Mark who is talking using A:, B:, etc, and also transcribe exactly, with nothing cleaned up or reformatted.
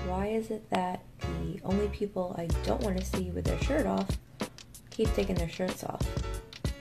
A: why is it that the only people I don't want to see with their shirt off keep taking their shirts off?